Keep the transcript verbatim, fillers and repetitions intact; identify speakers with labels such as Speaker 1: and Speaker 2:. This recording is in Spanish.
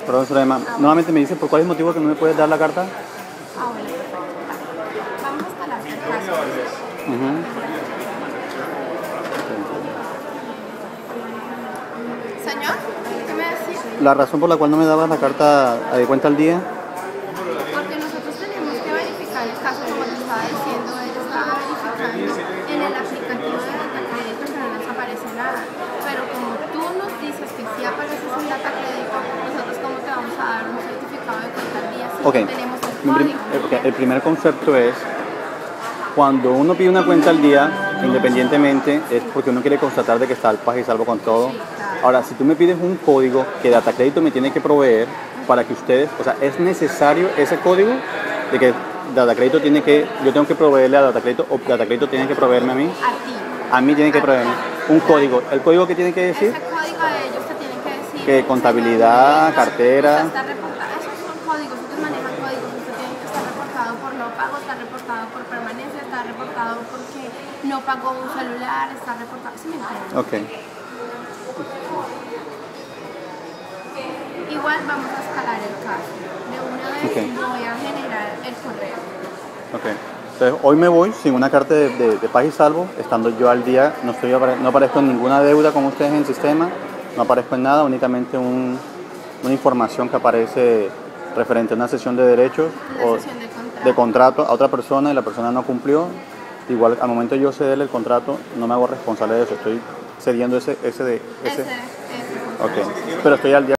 Speaker 1: Perdón, Zulema.
Speaker 2: Ah, bueno.
Speaker 1: Nuevamente me dice por cuál es el motivo que no me puedes dar la carta.
Speaker 2: Ah, bueno, perfecto. Vale. Vamos a escalar el caso.
Speaker 1: Uh-huh.
Speaker 2: Señor, ¿qué me decía?
Speaker 1: La razón por la cual no me dabas la carta de cuenta al día.
Speaker 2: Porque nosotros tenemos que verificar el caso, como te estaba diciendo, él estaba verificando en el aplicativo de DataCrédito que no nos aparece nada. Pero como tú nos dices que sí apareces en DataCrédito, nosotros cómo te vamos a dar un certificado de cuenta al día si
Speaker 1: Okay.
Speaker 2: no tenemos el
Speaker 1: Mi prim-
Speaker 2: código.
Speaker 1: okay. El primer concepto es, cuando uno pide una cuenta al día, independientemente, es porque uno quiere constatar de que está al paz y salvo con todo.
Speaker 2: Sí, claro.
Speaker 1: Ahora, si tú me pides un código que DataCrédito me tiene que proveer para que ustedes, o sea, es necesario ese código de que DataCrédito tiene que, yo tengo que proveerle a DataCrédito o DataCrédito tiene que proveerme a mí.
Speaker 2: A ti.
Speaker 1: A mí tiene que proveerme un código. ¿El código que tiene que decir?
Speaker 2: Ese código de ellos te tienen que decir.
Speaker 1: Que contabilidad,
Speaker 2: señor,
Speaker 1: cartera.
Speaker 2: usted está reportado. Esos son códigos, ustedes manejan códigos. Usted tiene que estar reportado por no pago, está reportado por permanencia, está reportado porque no pagó un celular, está reportado. ¿Sí me entienden?
Speaker 1: Ok.
Speaker 2: Igual vamos a escalar el caso. De una vez
Speaker 1: Ok.
Speaker 2: voy a generar el correo.
Speaker 1: Ok. Entonces, hoy me voy sin una carta de, de, de paz y salvo, estando yo al día, no, estoy, no aparezco en ninguna deuda con ustedes en el sistema, no aparezco en nada, únicamente un, una información que aparece referente a una sesión de derechos
Speaker 2: Una
Speaker 1: o
Speaker 2: sesión de contrato.
Speaker 1: de contrato a otra persona y la persona no cumplió. Igual al momento de yo cederle el contrato, no me hago responsable de eso, estoy cediendo ese, ese, de, ese.
Speaker 2: Ese, ese
Speaker 1: Ok. Pero estoy al día.